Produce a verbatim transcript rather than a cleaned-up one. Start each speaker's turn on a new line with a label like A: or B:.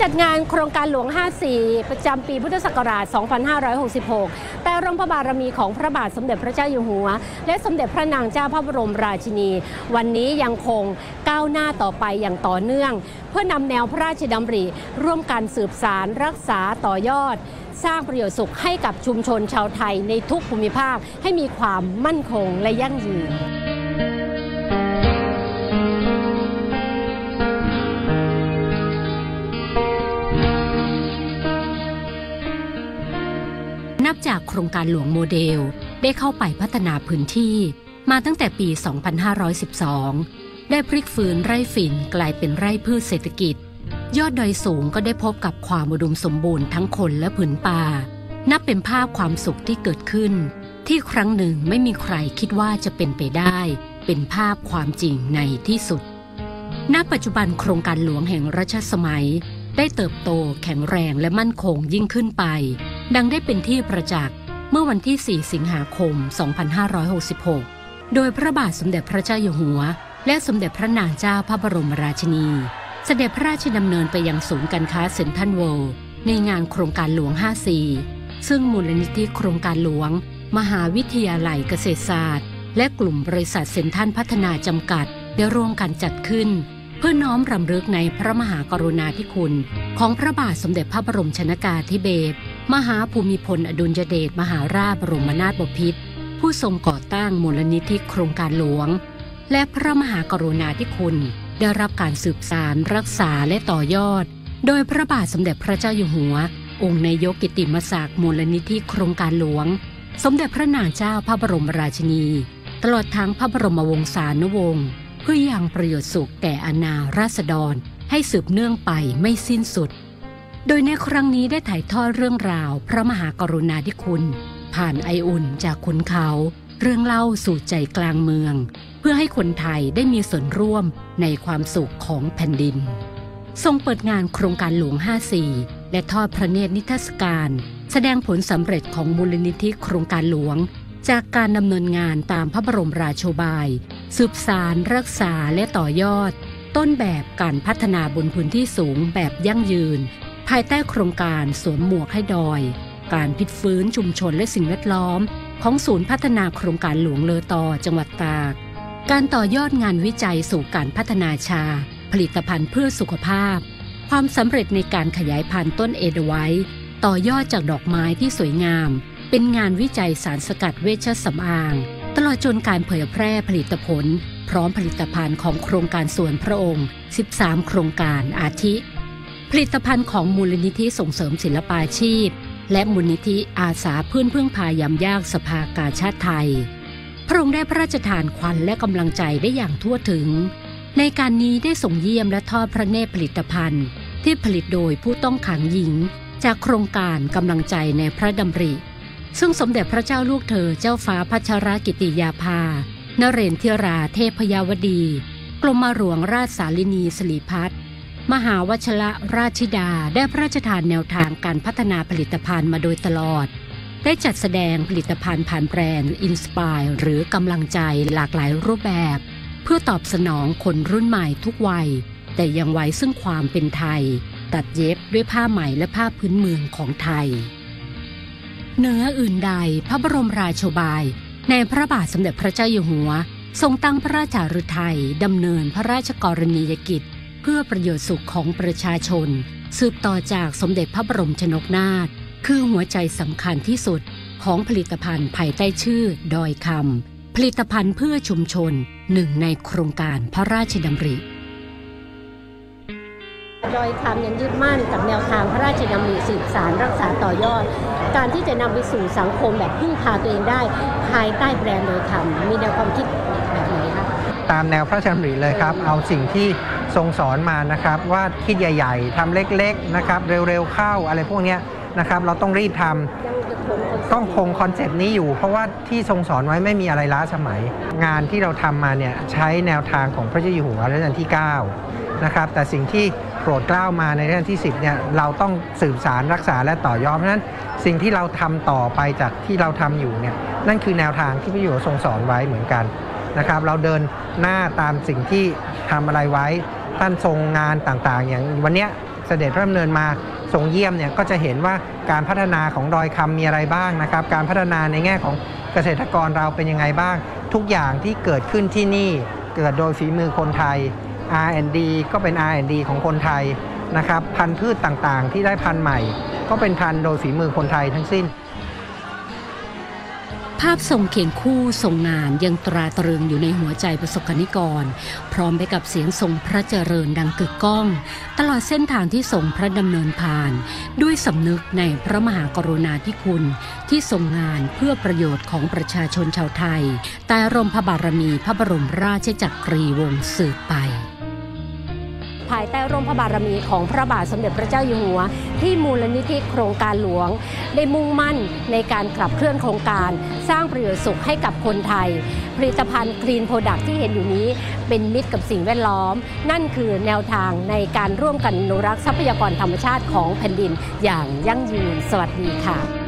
A: จัดงานโครงการหลวง ห้าสี่ ประจำปีพุทธศักราช สองพันห้าร้อยหกสิบหก แต่ร่มพระบารมีของพระบาทสมเด็จพระเจ้าอยู่หัวและสมเด็จพระนางเจ้าพระบรมราชินี วันนี้ยังคงก้าวหน้าต่อไปอย่างต่อเนื่องเพื่อนำแนวพระราชดำริร่วมกันสืบสานรักษาต่อยอดสร้างประโยชน์สุขให้กับชุมชนชาวไทยในทุกภูมิภาคให้มีความมั่นคงและยั่งยืนนับจากโครงการหลวงโมเดลได้เข้าไปพัฒนาพื้นที่มาตั้งแต่ปี สองพันห้าร้อยสิบสอง ได้พลิกฟื้นไร่ฝิ่นกลายเป็นไร่พืชเศรษฐกิจยอดดอยสูงก็ได้พบกับความอุดมสมบูรณ์ทั้งคนและผืนป่านับเป็นภาพความสุขที่เกิดขึ้นที่ครั้งหนึ่งไม่มีใครคิดว่าจะเป็นไปได้เป็นภาพความจริงในที่สุดณปัจจุบันโครงการหลวงแห่งรัชสมัยได้เติบโตแข็งแรงและมั่นคงยิ่งขึ้นไปดังได้เป็นที่ประจักษ์เมื่อวันที่ สี่ สิงหาคม สองพันห้าร้อยหกสิบหก โดยพระบาทสมเด็จพระเจ้าอยู่หัวและสมเด็จพระนางเจ้าพระบรมราชินีเสด็จพระราชดำเนินไปยังศูนย์การค้าเซ็นทรัลเวิลด์ในงานโครงการหลวง ห้าสี่ ซึ่งมูลนิธิโครงการหลวงมหาวิทยาลัยเกษตรศาสตร์และกลุ่มบริษัทเซ็นทรัลพัฒนาจำกัดได้ร่วมกันจัดขึ้นเพื่อน้อมรำลึกในพระมหากรุณาธิคุณของพระบาทสมเด็จพระบรมชนกาธิเบศรมหาภูมิพลอดุลยเดชมหาราชบรมนาถบพิตรผู้ทรงก่อตั้งมูลนิธิโครงการหลวงและพระมหากรุณาธิคุณได้รับการสืบสานรักษาและต่อยอดโดยพระบาทสมเด็จพระเจ้าอยู่หัวองค์นายกกิตติมศักดิ์มูลนิธิโครงการหลวงสมเด็จพระนางเจ้าพระบรมราชินีตลอดทั้งพระบรมวงศานุวงศ์เพื่อยังประโยชน์สุขแก่อาณาราษฎรให้สืบเนื่องไปไม่สิ้นสุดโดยในครั้งนี้ได้ถ่ายทอดเรื่องราวพระมหากรุณาธิคุณผ่านไออุ่นจากขุนเขาเรื่องเล่าสู่ใจกลางเมืองเพื่อให้คนไทยได้มีส่วนร่วมในความสุขของแผ่นดินทรงเปิดงานโครงการหลวง ห้าสี่ และทอดพระเนตรนิทรรศการแสดงผลสำเร็จของมูลนิธิโครงการหลวงจากการดำเนินงานตามพระบรมราโชบายสืบสานรักษาและต่อยอดต้นแบบการพัฒนาบนพื้นที่สูงแบบยั่งยืนภายใต้โครงการสวมหมวกให้ดอยการพลิกฟื้นชุมชนและสิ่งแวดล้อมของศูนย์พัฒนาโครงการหลวงเลอตอจังหวัดตากการต่อยอดงานวิจัยสู่การพัฒนาชาผลิตภัณฑ์เพื่อสุขภาพความสำเร็จในการขยายพันธุ์ต้นเอเดไวท์ต่อยอดจากดอกไม้ที่สวยงามเป็นงานวิจัยสารสกัดเวชสำอางตลอดจนการเผยแพร่ผลิตผลพร้อมผลิตภัณฑ์ของโครงการส่วนพระองค์สิบสามโครงการอาทิผลิตภัณฑ์ของมูลนิธิส่งเสริมศิลปาชีพและมูลนิธิอาสาเพื่อนพึ่งพายามยากสภากาชาดไทยพระองค์ได้พระราชทานขวัญและกำลังใจได้อย่างทั่วถึงในการนี้ได้ส่งเยี่ยมและทอดพระเนตรผลิตภัณฑ์ที่ผลิตโดยผู้ต้องขังหญิงจากโครงการกำลังใจในพระดำริซึ่งสมเด็จพระเจ้าลูกเธอเจ้าฟ้าพัชรกิติยาภานเรนทิราเทพยาวดีกรมหลวงราชสาลินีสิริพัฒน์มหาวชรราชิดาได้พระราชทานแนวทางการพัฒนาผลิตภัณฑ์มาโดยตลอดได้จัดแสดงผลิตภัณฑ์ผ่านแบรนด์อินสปายหรือกำลังใจหลากหลายรูปแบบเพื่อตอบสนองคนรุ่นใหม่ทุกวัยแต่ยังไว้ซึ่งความเป็นไทยตัดเย็บด้วยผ้าไหมและผ้าพื้นเมืองของไทยเหนืออื่นใดพระบรมราโชบายในพระบาทสมเด็จพระเจ้าอยู่หัวทรงตั้งพระราชฤทัยดำเนินพระราชกรณียกิจเพื่อประโยชน์สุขของประชาชนสืบต่อจากสมเด็จพระบรมชนกนาถคือหัวใจสำคัญที่สุดของผลิตภัณฑ์ภายใต้ชื่อดอยคำผลิตภัณฑ์เพื่อชุมชนหนึ่งในโครงการพระราชดำริดอยคำยังยึดมั่นกับแนวทางพระราชดำริสืบสานรักษาต่อยอดการที่จะนำไปสู่สังคมแบบพึ่งพาตัวเองได้ภายใต้แบรนด์ดอยคำมีแนวความคิดแบบไหนคะ
B: ตามแนวพระราชดำริเลยครับเอาสิ่งที่ทรงสอนมานะครับว่าคิดใหญ่ๆทำเล็กๆนะครับเร็วๆเข้าอะไรพวกนี้นะครับเราต้องรีบทำต้องคงคอนเซปต์นี้อยู่เพราะว่าที่ทรงสอนไว้ไม่มีอะไรล้าสมัยงานที่เราทำมาเนี่ยใช้แนวทางของพระเจ้าอยู่หัวรัชกาลที่เก้านะครับแต่สิ่งที่โปรดเกล้ามาในรัชกาลที่สิบเนี่ยเราต้องสืบสารรักษาและต่อยอดเพราะฉะนั้นสิ่งที่เราทำต่อไปจากที่เราทำอยู่เนี่ยนั่นคือแนวทางที่พระเจ้าอยู่หัวทรงสอนไว้เหมือนกันนะครับเราเดินหน้าตามสิ่งที่ทำอะไรไว้ท่านทรงงานต่างๆอย่างวันนี้เสด็จพระดำเนินมาทรงเยี่ยมเนี่ยก็จะเห็นว่าการพัฒนาของดอยคำมีอะไรบ้างนะครับการพัฒนาในแง่ของเกษตรกรเราเป็นยังไงบ้างทุกอย่างที่เกิดขึ้นที่นี่เกิดโดยฝีมือคนไทย อาร์ แอนด์ ดี ก็เป็น อาร์ แอนด์ ดี ของคนไทยนะครับพันธุ์พืชต่างๆที่ได้พันธุ์ใหม่ก็เป็นพันธุ์โดยฝีมือคนไทยทั้งสิ้น
A: ภาพทรงเคียงคู่ทรงงานยังตราตรึงอยู่ในหัวใจประสบกนิกรพร้อมไปกับเสียงทรงพระเจริญดังกึกก้องตลอดเส้นทางที่ทรงพระดำเนินผ่านด้วยสำนึกในพระมหากรุณาธิคุณที่ทรงงานเพื่อประโยชน์ของประชาชนชาวไทยใต้ร่มพระบารมีพระบรมราชจักรีวงศ์สืบไปภายใต้ร่มพระบารมีของพระบาทสมเด็จพระเจ้าอยู่หัวที่มูลนิธิโครงการหลวงได้มุ่งมั่นในการขับเคลื่อนโครงการสร้างประโยชน์สุขให้กับคนไทยผลิตภัณฑ์ Clean Product ที่เห็นอยู่นี้เป็นมิตรกับสิ่งแวดล้อมนั่นคือแนวทางในการร่วมกันอนุรักษ์ทรัพยากรธรรมชาติของแผ่นดินอย่างยั่งยืนสวัสดีค่ะ